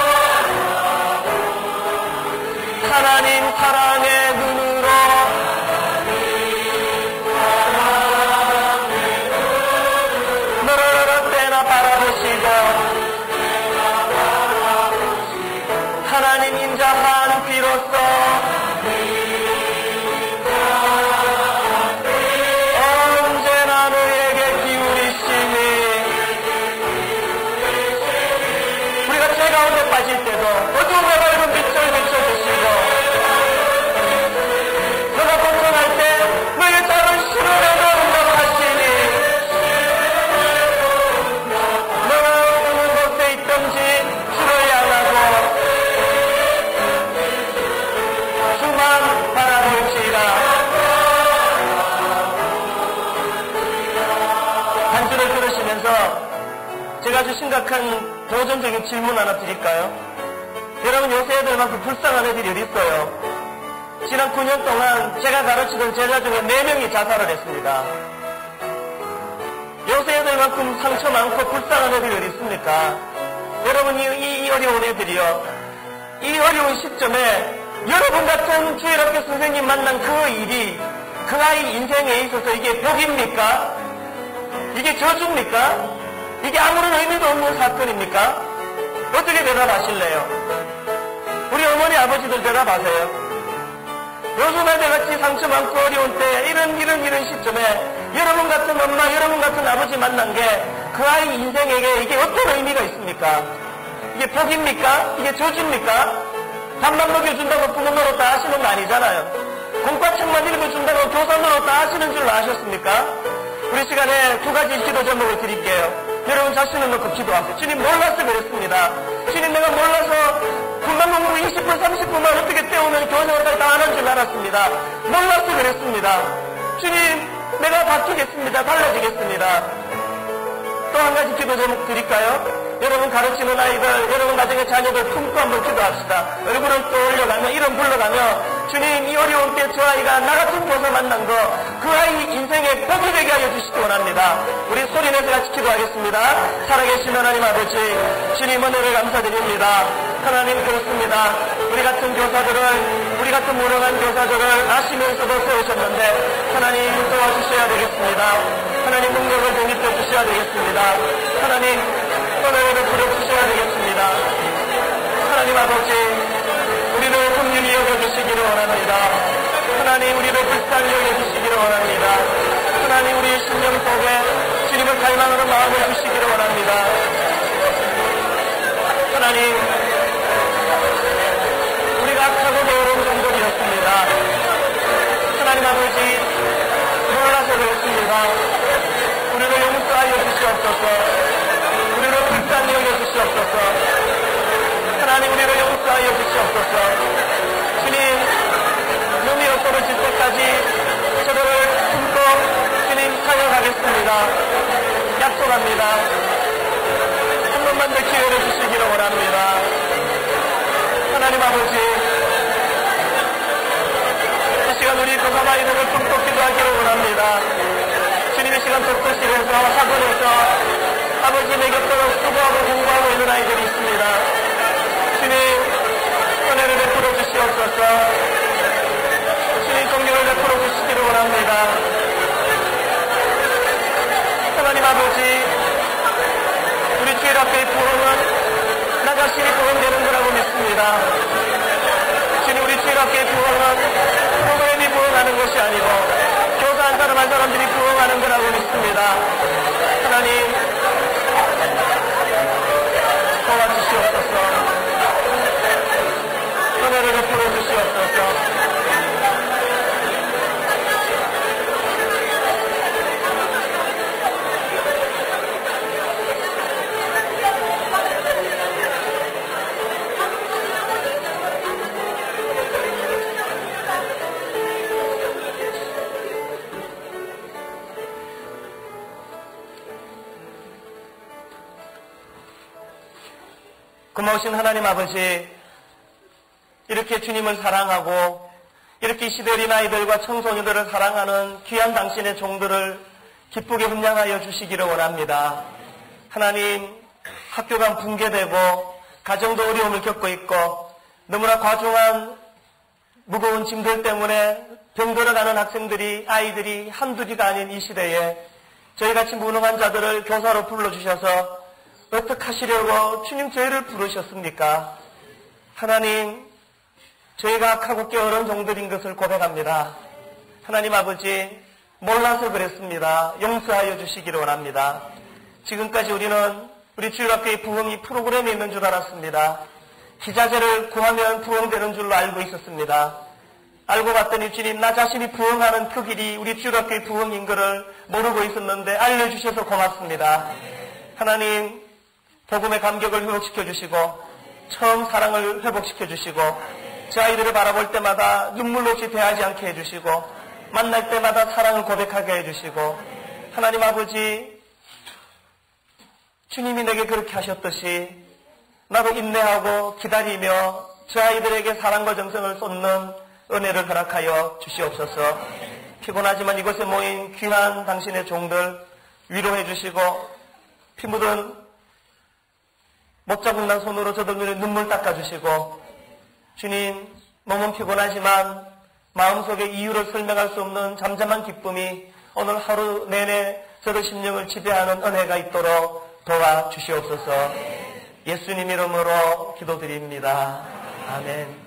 Speaker 1: 하나님 사랑의 눈으로 너를 어느 때나 바라보시고 하나님 인자한 비로소 언제나 너에게 기울이시니 우리가 죄 가운데 빠질 때도 어두움에 밝은 빛을 비춰주시고 너가 고통할 때 너의 작은 신으로도 응답하시니 너는 어느 곳에 있든지 주를 향하고 주만 바라볼지라. 한 주를 들으시면서 제가 아주 심각한 도전적인 질문 하나 드릴까요? 여러분 요새 애들만큼 불쌍한 애들이 어디 있어요? 지난 구 년 동안 제가 가르치던 제자 중에 네 명이 자살을 했습니다. 요새 애들만큼 상처 많고 불쌍한 애들이 어디 있습니까? 여러분 이, 이, 이 어려운 애들이요, 이 어려운 시점에 여러분 같은 주일학교 선생님 만난 그 일이 그 아이 인생에 있어서 이게 복입니까? 이게 저주입니까? 이게 아무런 의미도 없는 사건입니까? 어떻게 대답하실래요? 우리 어머니 아버지들 대답하세요. 요즘 애들같이 상처 많고 어려운 때 이런 이런 이런 시점에 여러분 같은 엄마 여러분 같은 아버지 만난 게 그 아이 인생에게 이게 어떤 의미가 있습니까? 이게 복입니까? 이게 저주입니까? 밥만 먹여준다고 부모 노릇 다 하시는 거 아니잖아요. 공과책만 읽어준다고 교사 노릇 다 하시는 줄로 아셨습니까? 우리 시간에 두 가지 기도 제목을 드릴게요. 여러분 자신을 놓고 기도하세요. 주님 몰라서 그랬습니다. 주님 내가 몰라서 금방 공부 이십 분 삼십 분만 어떻게 때우면 교사까지 다 하는 줄 알았습니다. 몰라서 그랬습니다. 주님 내가 바뀌겠습니다. 달라지겠습니다. 또 한 가지 기도 제목 드릴까요? 여러분 가르치는 아이들, 여러분 가정의 자녀들 품고 한번 기도합시다. 얼굴을 또 올려가며 이름 불러가며 주님 이 어려운 때 저 아이가 나 같은 교사 만난 거 그 아이 인생에 복이 되게 하여 주시기 원합니다. 우리 소리내서 같이 기도하겠습니다. 살아계신 하나님 아버지, 주님 은혜를 감사드립니다. 하나님 그렇습니다. 우리 같은 교사들을, 우리 같은 무능한 교사들을 아시면서도 세우셨는데 하나님 도와주셔야 되겠습니다. 하나님 능력을 공급해 주셔야 되겠습니다. 하나님 선언을 부려주셔야 되겠습니다. 하나님 아버지, 우리를 긍휼히 여겨주시기를 원합니다. 하나님 우리를 불쌍히 여겨주시기를 원합니다. 하나님 우리의 심령 속에 주님을 갈망하는 마음을 주시기를 원합니다. 하나님 우리가 악하고 게으른 종들이었습니다. 하나님 아버지 몰라서 그렇습니다. 우리를 용서하여 주시옵소서. 우리를 불쌍히 여겨 주시옵소서. 하나님 우리를 용서하여 주시옵소서. 주님, 눈이 떨어질 때까지 저들을 품고 주님 사역하겠습니다. 약속합니다. 한 번만 더 기회를 주시기를 원합니다. 하나님 아버지, 이 시간 우리 교사마 이름을 품고 기도하기를 원합니다. 주님 이 시간 독서실에서 학원에서 아버지 내 곁으로 수고하고 공부하고 있는 아이들이 있습니다. 주님 은혜를 베풀어 주시옵소서. 주님 긍휼을 베풀어 주시기를 원합니다. 하나님 아버지, 우리 주일학교의 부흥은 나 자신이 부흥되는 거라고 믿습니다. 주님 우리 주일학교의 부흥은 프로그램이 부흥하는 것이 아니고 교사 한 사람 한 사람들이 부흥하는 거라고 믿습니다. 하나님 도와주시옵소서. 은혜를 베풀어 주시옵소서. 고마우신 하나님 아버지, 이렇게 주님을 사랑하고 이렇게 시대 어린 아이들과 청소년들을 사랑하는 귀한 당신의 종들을 기쁘게 훈련하여 주시기를 원합니다. 하나님, 학교가 붕괴되고 가정도 어려움을 겪고 있고 너무나 과중한 무거운 짐들 때문에 병들어가는 학생들이, 아이들이 한둘이가 아닌 이 시대에 저희같이 무능한 자들을 교사로 불러주셔서 어떻게 하시려고 주님 저희를 부르셨습니까? 하나님, 저희가 악하고 게으른 종들인 것을 고백합니다. 하나님 아버지, 몰라서 그랬습니다. 용서하여 주시기를 원합니다. 지금까지 우리는 우리 주일학교의 부흥이 프로그램에 있는 줄 알았습니다. 기자재를 구하면 부흥되는 줄로 알고 있었습니다. 알고 봤더니 주님, 나 자신이 부흥하는 그 길이 우리 주일학교의 부흥인 것을 모르고 있었는데 알려주셔서 고맙습니다. 하나님, 복음의 감격을 회복시켜 주시고 처음 사랑을 회복시켜 주시고 저 아이들을 바라볼 때마다 눈물 없이 대하지 않게 해주시고 만날 때마다 사랑을 고백하게 해주시고 하나님 아버지, 주님이 내게 그렇게 하셨듯이 나도 인내하고 기다리며 저 아이들에게 사랑과 정성을 쏟는 은혜를 허락하여 주시옵소서. 피곤하지만 이곳에 모인 귀한 당신의 종들 위로해 주시고 피 묻은 못자국난 손으로 저들 눈에 눈물 닦아주시고 주님, 몸은 피곤하지만 마음속에 이유를 설명할 수 없는 잠잠한 기쁨이 오늘 하루 내내 저들 심령을 지배하는 은혜가 있도록 도와주시옵소서. 예수님 이름으로 기도드립니다. 아멘.